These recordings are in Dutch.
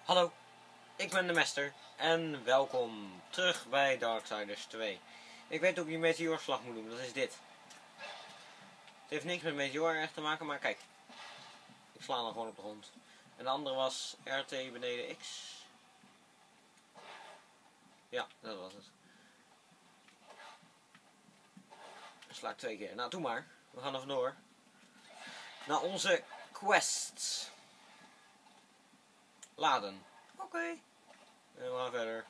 Hallo, ik ben de Mester en welkom terug bij Darksiders 2. Ik weet ook wie meteoorslag moet doen, dat is dit. Het heeft niks met meteoor echt te maken, maar kijk. Ik sla hem gewoon op de grond. En de andere was RT beneden X. Ja, dat was het. Dan sla ik 2 keer. Nou, doe maar. We gaan er vandoor. Naar onze quest. Laden. Oké. En we gaan verder.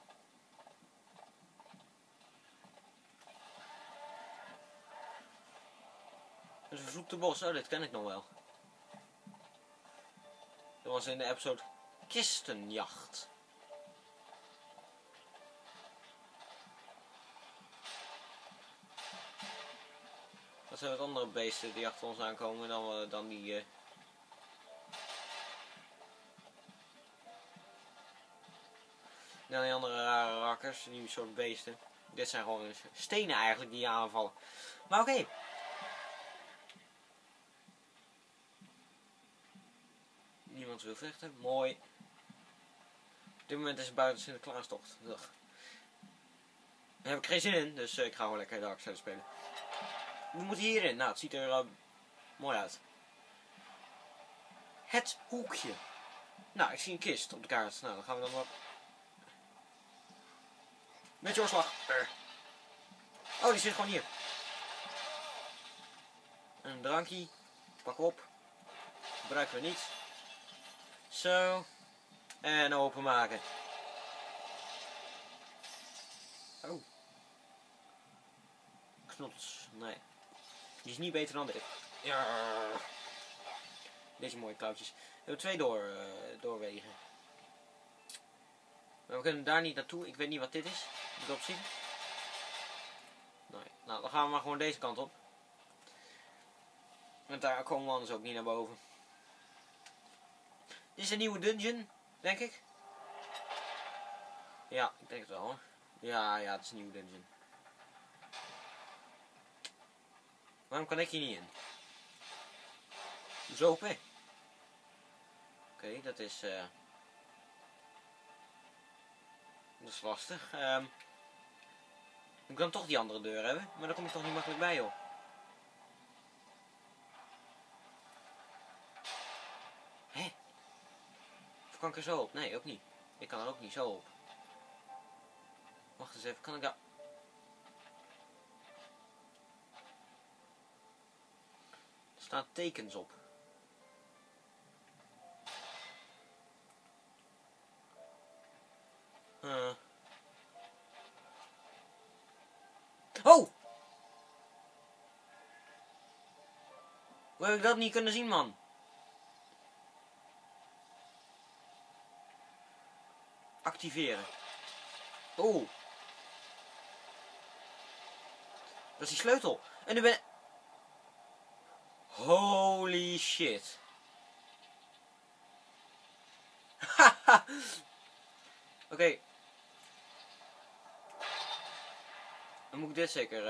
Het vervloekte bos. Oh, dit ken ik nog wel. Dat was in de episode Kistenjacht. Dat zijn wat andere beesten die achter ons aankomen dan die... Dan die andere rare rakkers, die soort beesten. Dit zijn gewoon stenen eigenlijk die je aanvallen. Maar oké. Niemand wil vechten. Mooi. Op dit moment is het buiten Sinterklaastocht. Ugh. Daar heb ik geen zin in, dus ik ga gewoon lekker Darksiders spelen. We moeten hierin. Nou, het ziet er mooi uit. Het hoekje. Nou, ik zie een kist op de kaart. Nou, dan gaan we dan wat... Met je oorslag. Oh, die zit gewoon hier. Een drankje. Pak op. Gebruiken we niet. Zo. En openmaken. Oh. Knots. Nee. Die is niet beter dan dit. Ja. Deze mooie touwtjes. We hebben 2 doorwegen. Maar we kunnen daar niet naartoe. Ik weet niet wat dit is. Moet ik opzien? Nee. Nou, dan gaan we maar gewoon deze kant op. Want daar komen we anders ook niet naar boven. Dit is een nieuwe dungeon, denk ik. Ja, ik denk het wel hoor. Ja, het is een nieuwe dungeon. Waarom kan ik hier niet in? Zo open. Oké, dat is lastig. Ik kan toch die andere deur hebben, maar daar kom ik toch niet makkelijk bij, joh. Hé? Of kan ik er zo op? Nee, ook niet. Ik kan er ook niet zo op. Wacht eens even, kan ik daar... Er staan tekens op. Oh! Hoe heb ik dat niet kunnen zien, man? Activeren. Oh. Dat is die sleutel. En nu ben... Holy shit. Haha. Oké. Dan moet ik dit zeker...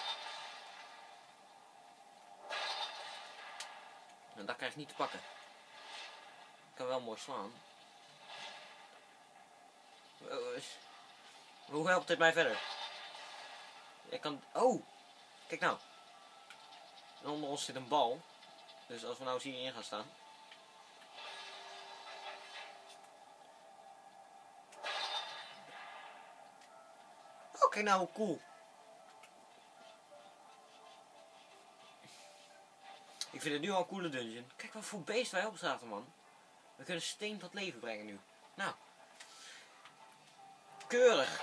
En dat krijg ik niet te pakken. Ik kan wel mooi slaan. Hoe helpt dit mij verder? Ik kan... Oh! Kijk nou. En onder ons zit een bal. Dus als we nou eens hierin gaan staan. Oh, kijk nou hoe cool. Ik vind het nu al een coole dungeon. Kijk wat voor beest wij op zaten, man. We kunnen steen tot leven brengen nu. Nou. Keurig.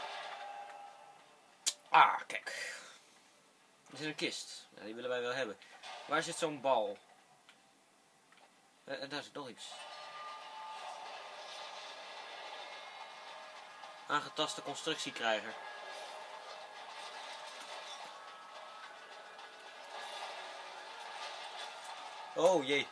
Ah, kijk. Er zit een kist. Ja, die willen wij wel hebben. Waar zit zo'n bal? Daar zit nog iets. Aangetaste constructiekrijger. Oh jee.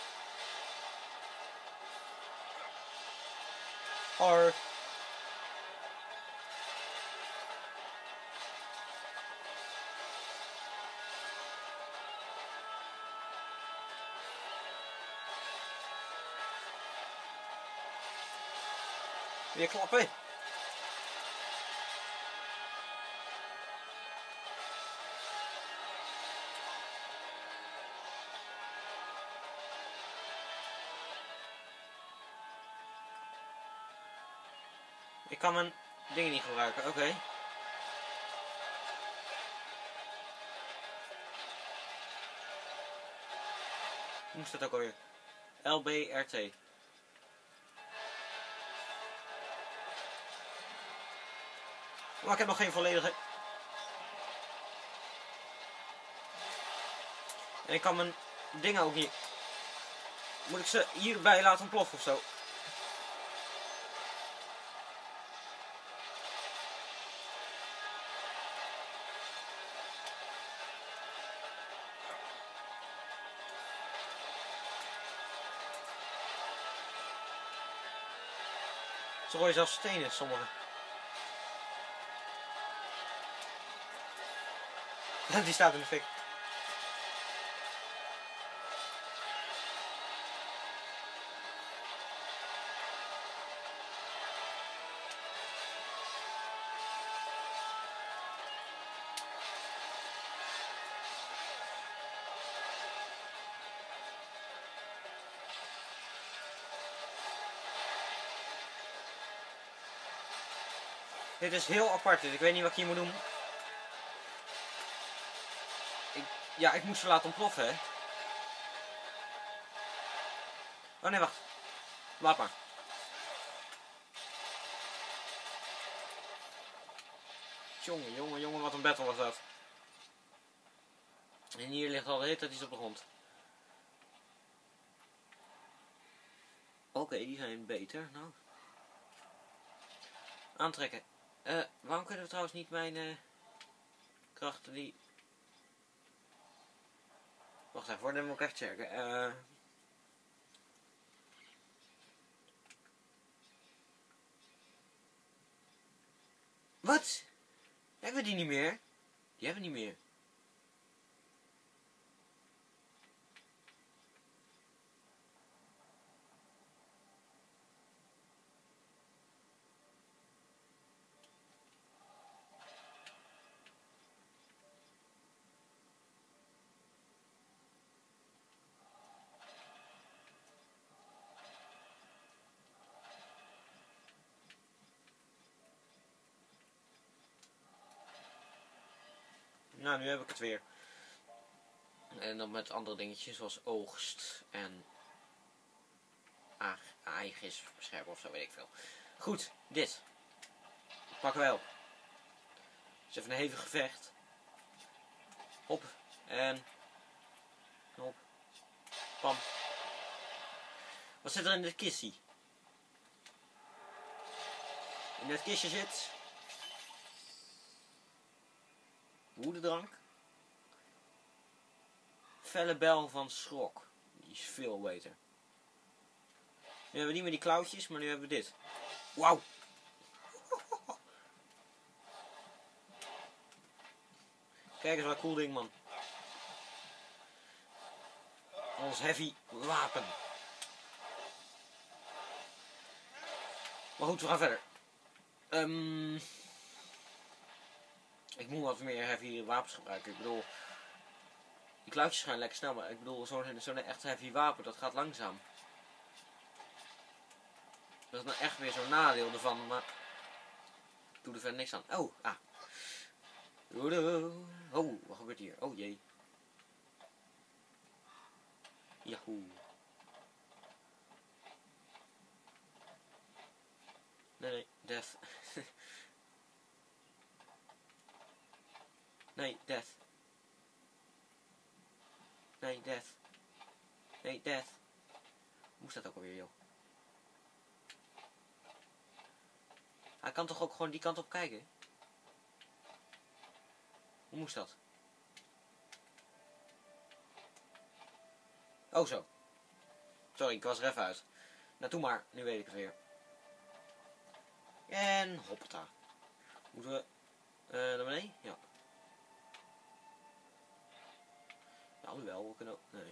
Ar. Weer klappen. Ik kan mijn dingen niet gebruiken, oké. Hoe moest dat ook alweer? LBRT. Maar ik heb nog geen volledige... En ik kan mijn dingen ook niet... Moet ik ze hierbij laten ontploffen of zo? Ze gooien zelfs stenen, sommigen. Die staat in de fik. Dit is heel apart, ik weet niet wat ik hier moet doen. Ja, ik moest ze laten ontploffen, hè. Oh nee, wacht. Laat maar. Jongen, jongen, jongen, wat een battle was dat. En hier ligt al de hele tijd iets op de grond. Oké, die zijn beter. Nou. Aantrekken. Waarom kunnen we trouwens niet mijn krachten die... Wacht even hoor, dan moet ik echt checken. Wat? Hebben we die niet meer? Die hebben we niet meer. Nou, nu heb ik het weer. En dan met andere dingetjes zoals oogst en eigen beschermen of zo, weet ik veel. Goed, dit. Pakken wij op. Dus even een hevig gevecht. Hop. En... Hop. Pam. Wat zit er in dit kistje? In dit kistje zit... woededrank. Felle bel van schrok. Die is veel beter. Nu hebben we niet meer die klauwtjes, maar nu hebben we dit. Wauw. Kijk eens wat cool ding, man. Ons heavy wapen. Maar goed, we gaan verder. Ik moet wat meer heavy wapens gebruiken. Ik bedoel, die klauwtjes gaan lekker snel, maar ik bedoel, zo'n echt heavy wapen, dat gaat langzaam. Dat is nou echt weer zo'n nadeel ervan, maar ik doe er verder niks aan. Oh, Oh, wat gebeurt hier? Oh jee. Yahoo. Nee, death. Nee, death. Nee, death. Nee, death. Hoe is dat ook alweer, joh? Hij kan toch ook gewoon die kant op kijken? Hoe moest dat? Oh, zo. Sorry, ik was er even uit. Nou, doe maar. Nu weet ik het weer. En hoppata. Moeten we naar beneden? Ja. Ja, alhoewel, we kunnen ook... Nee.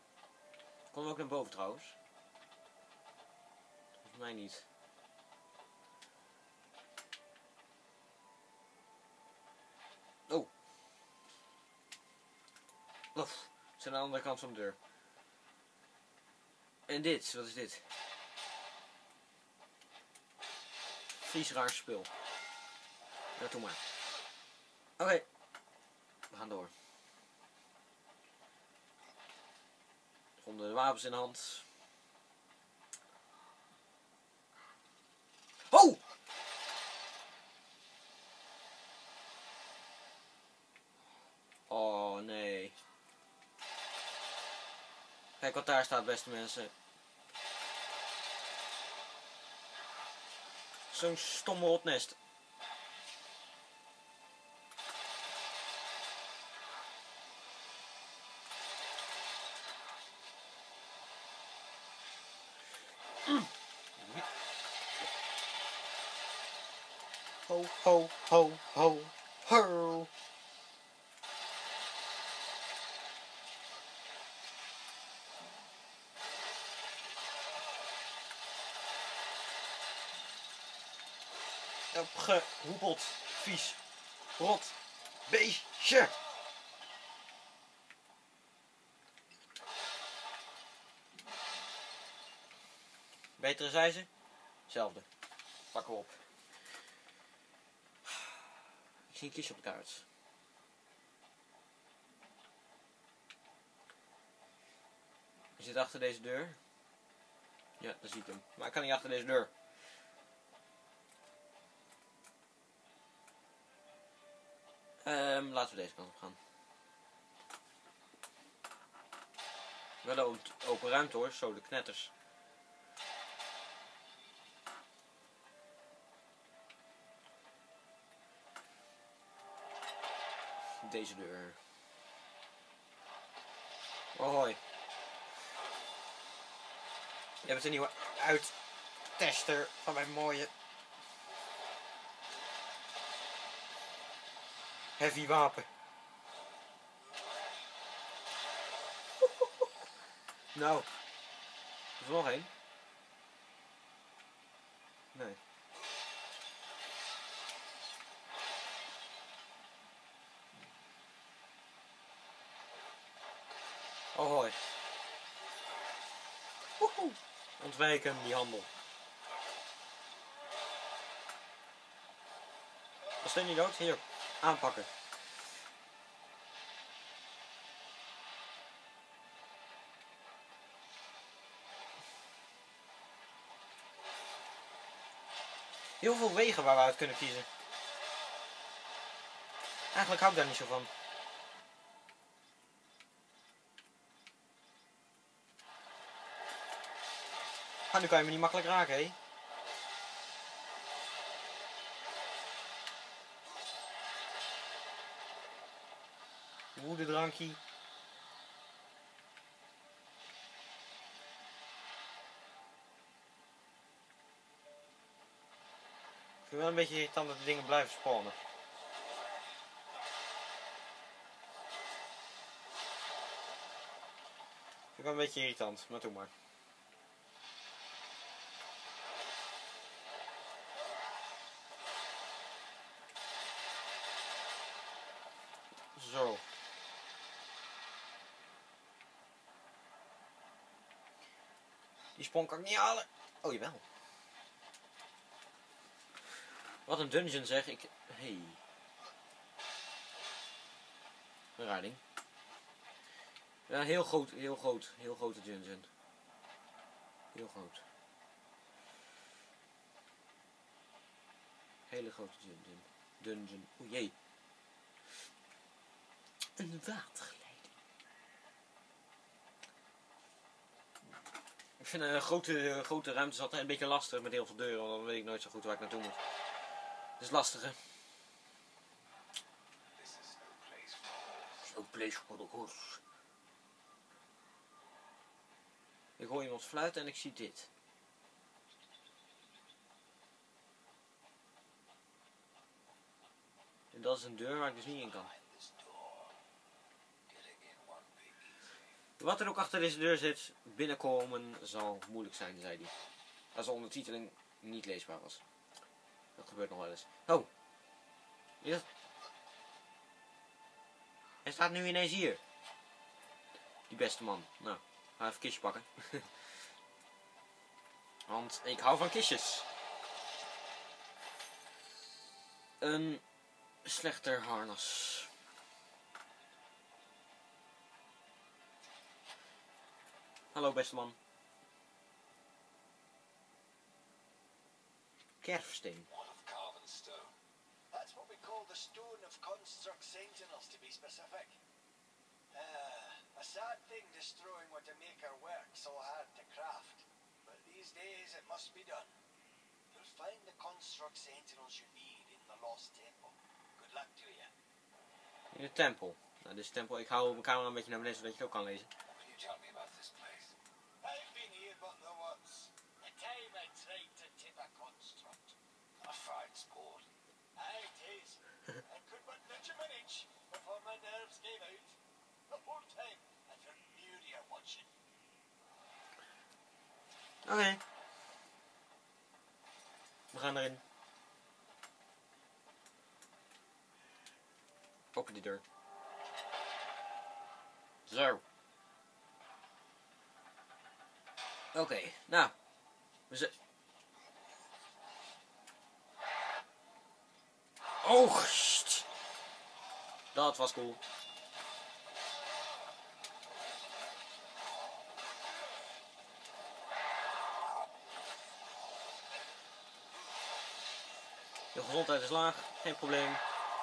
Konden we ook naar boven trouwens? Volgens mij niet. aan de andere kant van de deur. En dit, wat is dit? Vies raar spul. Ja, doe maar. Oké. We gaan door. Onder de wapens in de hand. Oh! Oh nee. Kijk wat daar staat, beste mensen. Zo'n stomme rotnest. Ho, ho, ho, ho, ho. Opgehoepeld, vies, rot, beestje. Betere zei ze? Hetzelfde. Pakken we op. Ik zie een kistje op de kaart. Hij zit achter deze deur. Ja, daar zie ik hem. Maar ik kan niet achter deze deur. Laten we deze kant op gaan. Wel een open ruimte hoor, zo de knetters. Deze deur. Oh, hoi. Je hebt een nieuwe uittester van mijn mooie heavy wapen. Nou, is er nog één? Nee. Oh hoi. Woehoe. Ontwijken die handel. Was hij niet dood? Hier, aanpakken. Heel veel wegen waar we uit kunnen kiezen. Eigenlijk hou ik daar niet zo van. Ah, nu kan je me niet makkelijk raken, hé. Woededrankje. Ik vind wel een beetje irritant dat de dingen blijven spawnen. Ik vind wel een beetje irritant, maar doe maar. Zo. Die spawn kan ik niet halen. Oh, jawel. Wat een dungeon zeg ik. Hey. Een raar ding. Ja, heel groot, heel groot. Heel grote dungeon. Heel groot. Hele grote dungeon. Dungeon. O jee. Een watergeleiding. Ik vind een grote ruimtes altijd een beetje lastig met heel veel deuren, want dan weet ik nooit zo goed waar ik naartoe moet. Het is lastiger. No place for the horse. Ik hoor iemand fluiten en ik zie dit. En dat is een deur waar ik dus niet in kan. Wat er ook achter deze deur zit, binnenkomen zal moeilijk zijn, zei hij. Als de ondertiteling niet leesbaar was. Dat gebeurt nog wel eens. Oh! Hij staat nu ineens hier. Die beste man. Nou, ga even een kistje pakken. Want ik hou van kistjes. Een slechter harnas. Hallo beste man. Kerfsteen. That's what we call the stone of construct sentinels, to be specific. A sad thing destroying what to make our work so hard to craft. But these days it must be done. You'll find the construct sentinels you need in the Lost Temple. Good luck to you. In de tempel. Nou, dit is de tempel. Ik hou mijn camera een beetje naar beneden zodat je het ook kan lezen. What can you tell me about this place? I've been here but the once. The time I tried to tip a construct. A fine sport. Aye, it is. I could but nudge him an inch before my nerves gave out. The whole time I felt Muria watching. Oké. We gaan erin. Open die deur. Zo. Oké, nou. We zijn... Oh, sst. Dat was cool. Je gezondheid is laag, geen probleem.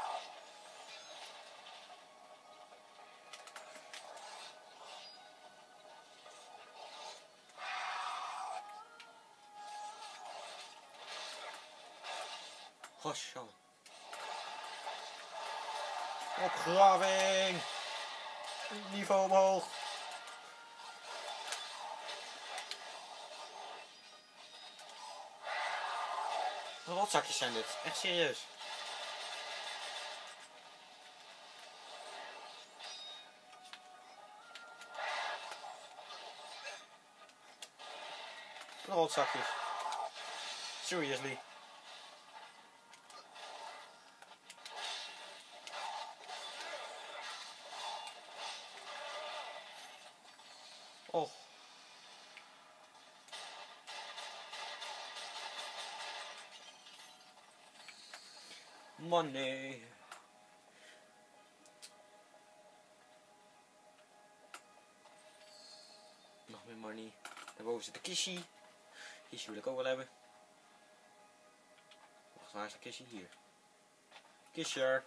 Gosh, opgraving! Niveau omhoog! Rotzakjes zijn dit, echt serieus. Rotzakjes. Seriously. Oh. Money. Nog meer money. Daarboven zit de kistje. Kistje wil ik ook wel hebben. Wacht, waar is de kistje? Hier. Kistje.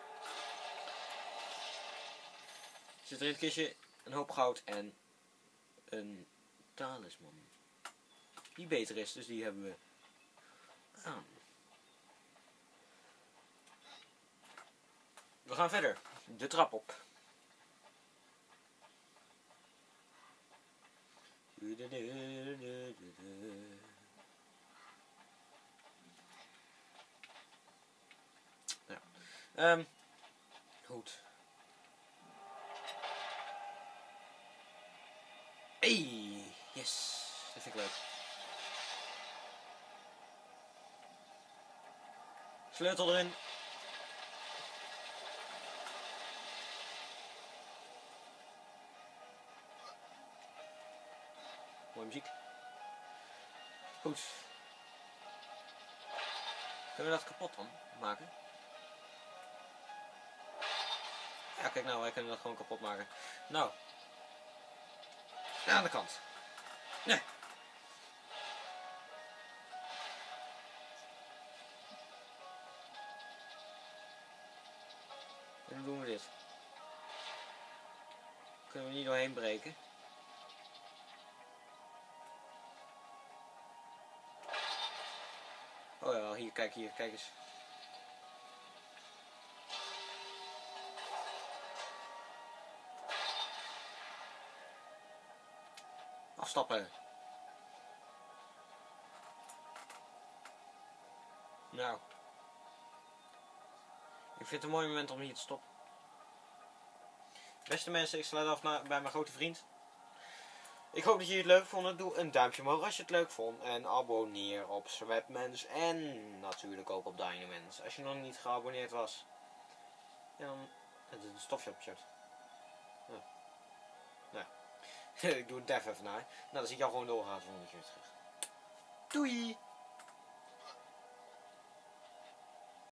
Zit er in het kistje een hoop goud en een talisman. Die beter is, dus die hebben we aan. We gaan verder. De trap op. Ja. Goed. Hey, yes. Dat vind ik leuk. Sleutel erin. Mooie muziek. Goed. Kunnen we dat kapot dan maken? Ja, kijk nou, wij kunnen dat gewoon kapot maken. Nou. Aan de kant. Nee. En hoe doen we dit? Kunnen we niet doorheen breken? Oh ja, hier, kijk eens. Afstappen. Nou. Ik vind het een mooi moment om hier te stoppen. Beste mensen, ik sluit af bij mijn grote vriend. Ik hoop dat jullie het leuk vonden. Doe een duimpje omhoog als je het leuk vond. En abonneer op Swapmans. En natuurlijk ook op Dynamans. Als je nog niet geabonneerd was. En dan... Het is een stofje op je shirt. Ja. Ik doe het even naar. Nou, dan zie ik jou gewoon doorgaan volgende keer terug. Doei!